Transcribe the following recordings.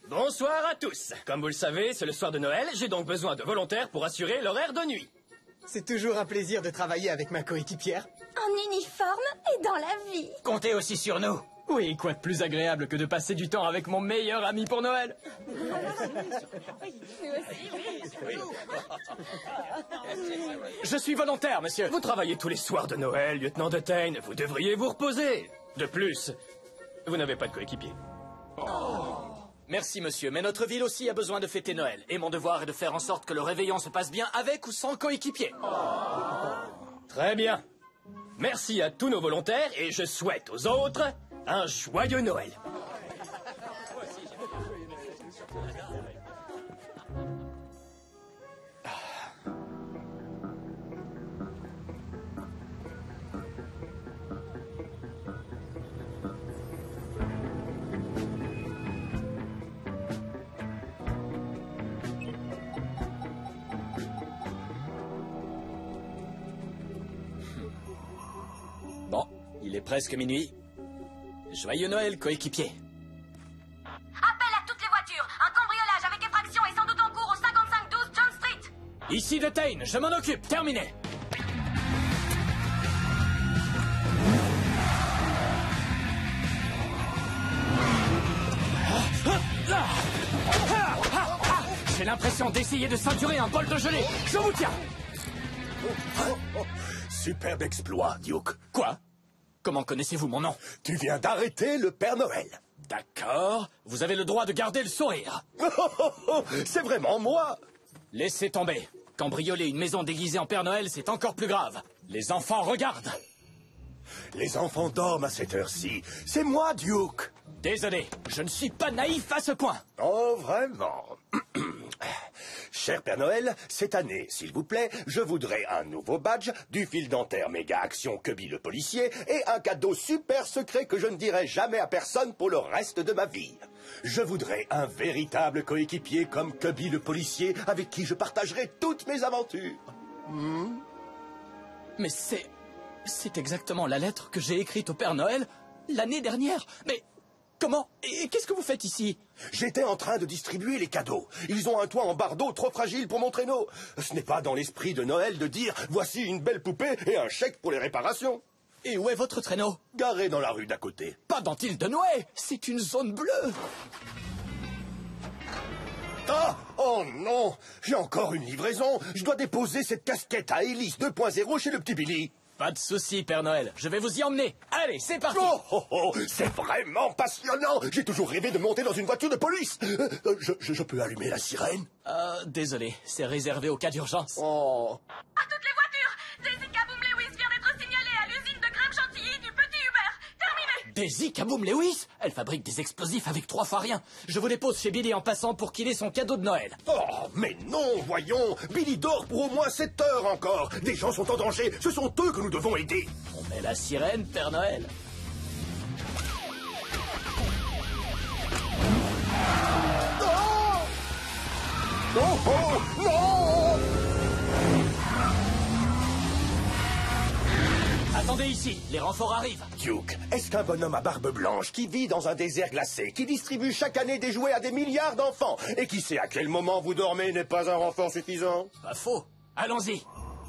Bonsoir à tous. Comme vous le savez, c'est le soir de Noël, j'ai donc besoin de volontaires pour assurer l'horaire de nuit. C'est toujours un plaisir de travailler avec ma coéquipière. En uniforme et dans la vie. Comptez aussi sur nous. Oui, quoi de plus agréable que de passer du temps avec mon meilleur ami pour Noël? Je suis volontaire, monsieur. Vous travaillez tous les soirs de Noël, lieutenant Dutane. Vous devriez vous reposer. De plus, vous n'avez pas de coéquipier. Merci, monsieur, mais notre ville aussi a besoin de fêter Noël. Et mon devoir est de faire en sorte que le réveillon se passe bien avec ou sans coéquipier. Très bien. Merci à tous nos volontaires et je souhaite aux autres un joyeux Noël. Bon, il est presque minuit. Joyeux Noël, coéquipier. Appel à toutes les voitures. Un cambriolage avec effraction est sans doute en cours au 5512 John Street. Ici Dutane, je m'en occupe. Terminé. J'ai l'impression d'essayer de ceinturer un bol de gelée. Je vous tiens. Superbe exploit, Duke. Quoi? Comment connaissez-vous mon nom? Tu viens d'arrêter le Père Noël. D'accord. Vous avez le droit de garder le sourire. C'est vraiment moi. Laissez tomber. Cambrioler une maison déguisée en Père Noël, c'est encore plus grave. Les enfants regardent. Les enfants dorment à cette heure-ci. C'est moi, Duke. Désolé, je ne suis pas naïf à ce point. Oh, vraiment. Cher Père Noël, cette année, s'il vous plaît, je voudrais un nouveau badge, du fil dentaire méga action Cubby le policier et un cadeau super secret que je ne dirai jamais à personne pour le reste de ma vie. Je voudrais un véritable coéquipier comme Cubby le policier avec qui je partagerai toutes mes aventures. Mais c'est exactement la lettre que j'ai écrite au Père Noël l'année dernière. Mais comment? Et qu'est-ce que vous faites ici? J'étais en train de distribuer les cadeaux. Ils ont un toit en bardeau trop fragile pour mon traîneau. Ce n'est pas dans l'esprit de Noël de dire « Voici une belle poupée et un chèque pour les réparations ». Et où est votre traîneau? Garé dans la rue d'à côté. Pas dans l'île de Noé, c'est une zone bleue. Ah! Oh non! J'ai encore une livraison. Je dois déposer cette casquette à Hélice 2.0 chez le petit Billy. Pas de souci, Père Noël. Je vais vous y emmener. Allez, c'est parti. Oh, c'est vraiment passionnant. J'ai toujours rêvé de monter dans une voiture de police. Je peux allumer la sirène? Désolé, c'est réservé au cas d'urgence. Oh. À toutes les voitures. Daisy Kaboom Lewis vient d'être signalée à l'usine de crème chantilly du Petit Hubert. Terminé. Daisy Kaboom Lewis? Elle fabrique des explosifs avec 3 fois rien. Je vous dépose chez Billy en passant pour qu'il ait son cadeau de Noël. Oh, mais non, voyons. Billy dort pour au moins 7 heures encore. Des gens sont en danger. Ce sont eux que nous devons aider. On met la sirène, Père Noël. Oh, non! Attendez ici, les renforts arrivent. Duke, est-ce qu'un bonhomme à barbe blanche qui vit dans un désert glacé, qui distribue chaque année des jouets à des milliards d'enfants, et qui sait à quel moment vous dormez n'est pas un renfort suffisant? Pas faux. Allons-y.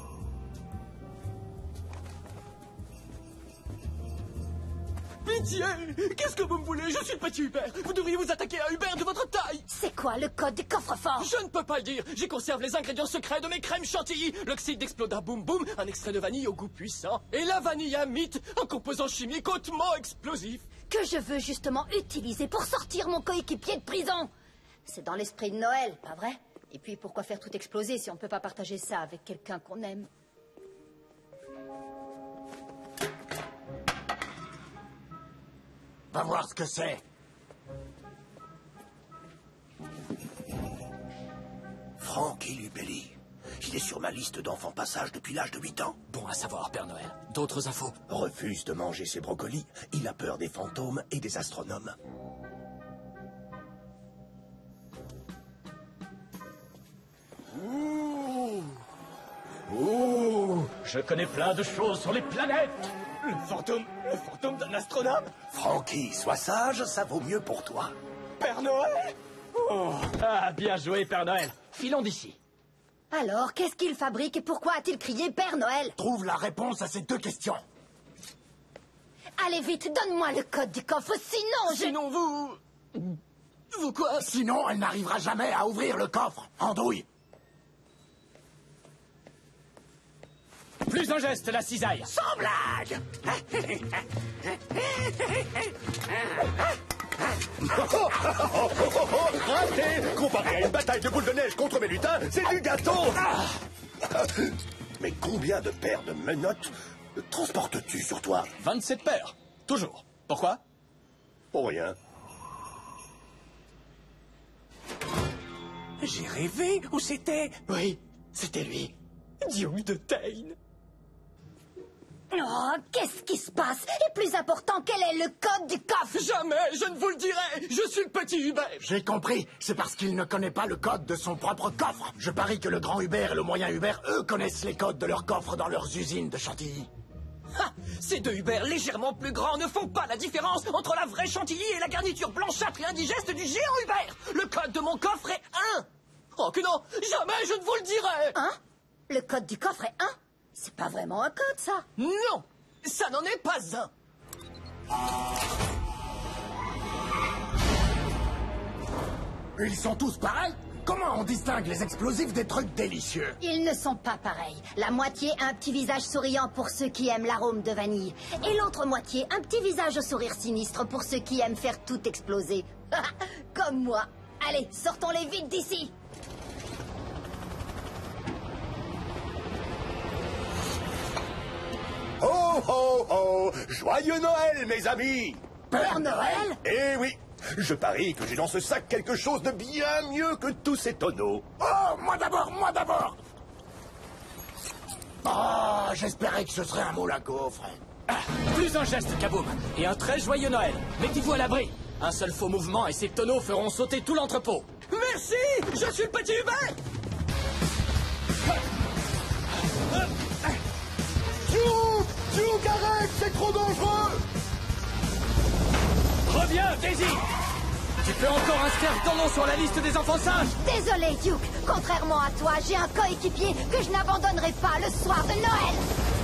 Pitié! Qu'est-ce que vous me voulez? Je suis le petit Hubert. Vous devriez vous attaquer à Hubert de votre taille. C'est quoi le code des coffres-forts? Je ne peux pas le dire. J'y conserve les ingrédients secrets de mes crèmes chantilly. L'oxyde d'Exploda Boom Boom, un extrait de vanille au goût puissant. Et la vanillamite, un composant chimique hautement explosif. Que je veux justement utiliser pour sortir mon coéquipier de prison. C'est dans l'esprit de Noël, pas vrai? Et puis pourquoi faire tout exploser si on ne peut pas partager ça avec quelqu'un qu'on aime? Va voir ce que c'est. Frankie Lubelli. Il est sur ma liste d'enfants passage depuis l'âge de 8 ans. Bon à savoir, Père Noël. D'autres infos? Refuse de manger ses brocolis. Il a peur des fantômes et des astronomes. Je connais plein de choses sur les planètes. Le fantôme d'un astronome? Frankie, sois sage, ça vaut mieux pour toi. Père Noël? Ah, bien joué, Père Noël. Filons d'ici. Alors, qu'est-ce qu'il fabrique et pourquoi a-t-il crié Père Noël? Trouve la réponse à ces deux questions. Allez vite, donne-moi le code du coffre, sinon je... Sinon vous... Vous quoi? Sinon, elle n'arrivera jamais à ouvrir le coffre. Andouille. Plus un geste, la cisaille. Sans blague. Raté! Comparé à une bataille de boules de neige contre mes lutins, c'est du gâteau! Mais combien de paires de menottes transportes-tu sur toi? 27 paires. Toujours. Pourquoi? Pour rien. J'ai rêvé où c'était? Oui, c'était lui. Duke de Tain. Oh, qu'est-ce qui se passe? Et plus important, quel est le code du coffre? Jamais, je ne vous le dirai. Je suis le petit Hubert. J'ai compris. C'est parce qu'il ne connaît pas le code de son propre coffre. Je parie que le grand Hubert et le moyen Hubert, eux, connaissent les codes de leurs coffres dans leurs usines de Chantilly. Ha! Ces deux Hubert légèrement plus grands ne font pas la différence entre la vraie Chantilly et la garniture blanchâtre et indigeste du géant Hubert. Le code de mon coffre est 1. Oh que non, jamais je ne vous le dirai. Hein? Le code du coffre est 1? C'est pas vraiment un code, ça. Non, ça n'en est pas un. Ils sont tous pareils? Comment on distingue les explosifs des trucs délicieux? Ils ne sont pas pareils. La moitié a un petit visage souriant pour ceux qui aiment l'arôme de vanille. Et l'autre moitié, un petit visage au sourire sinistre pour ceux qui aiment faire tout exploser. Comme moi. Allez, sortons-les vite d'ici. Ho, ho, ho! Joyeux Noël, mes amis! Père Noël? Eh oui! Je parie que j'ai dans ce sac quelque chose de bien mieux que tous ces tonneaux. Oh, moi d'abord, moi d'abord! Oh, j'espérais que ce serait un moule à gaufre. Ah, plus un geste, Kaboom. Et un très joyeux Noël. Mettez-vous à l'abri. Un seul faux mouvement et ces tonneaux feront sauter tout l'entrepôt. Merci, je suis le petit Hubert. Duke, arrête! C'est trop dangereux! Reviens, Daisy. Tu peux encore inscrire ton nom sur la liste des enfants sages. Désolé, Duke. Contrairement à toi, j'ai un coéquipier que je n'abandonnerai pas le soir de Noël.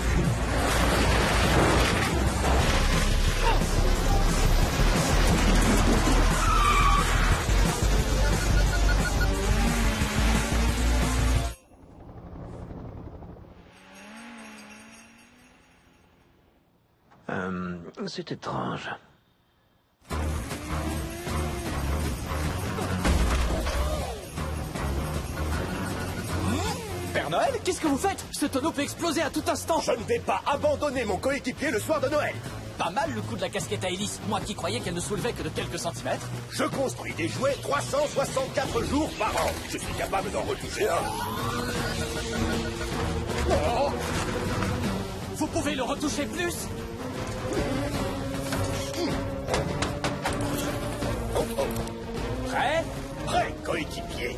C'est étrange. Père Noël, qu'est-ce que vous faites? Ce tonneau peut exploser à tout instant. Je ne vais pas abandonner mon coéquipier le soir de Noël. Pas mal le coup de la casquette à hélice. Moi qui croyais qu'elle ne soulevait que de quelques centimètres. Je construis des jouets 364 jours par an. Je suis capable d'en retoucher un. Oh. Vous pouvez le retoucher plus? Prêt? Prêt, coéquipier.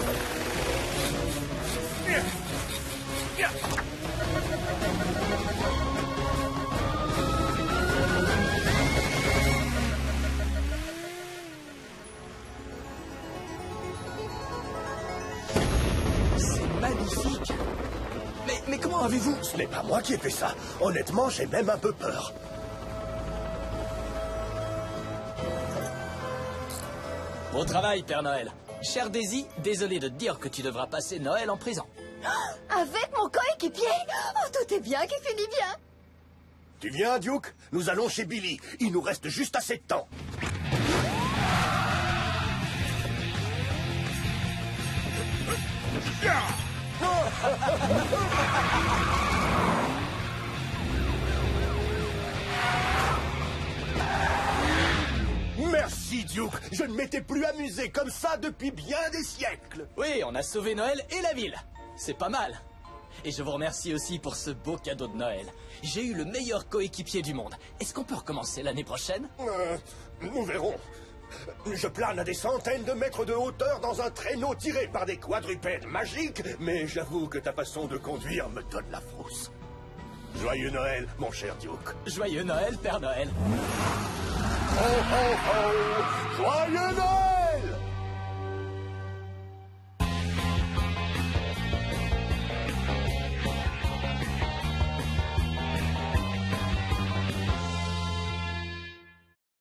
C'est magnifique. Mais comment avez-vous... Ce n'est pas moi qui ai fait ça. Honnêtement, j'ai même un peu peur. Bon travail, Père Noël. Cher Daisy, désolé de te dire que tu devras passer Noël en prison. Avec mon coéquipier? Oh, tout est bien qui finit bien. Tu viens, Duke? Nous allons chez Billy. Il nous reste juste assez de temps. Merci, Duke. Je ne m'étais plus amusé comme ça depuis bien des siècles. Oui, on a sauvé Noël et la ville. C'est pas mal. Et je vous remercie aussi pour ce beau cadeau de Noël. J'ai eu le meilleur coéquipier du monde. Est-ce qu'on peut recommencer l'année prochaine? Nous verrons. Je plane à des centaines de mètres de hauteur dans un traîneau tiré par des quadrupèdes magiques, mais j'avoue que ta façon de conduire me donne la frousse. Joyeux Noël, mon cher Duke. Joyeux Noël, Père Noël. Ho, ho, ho! Joyeux Noël!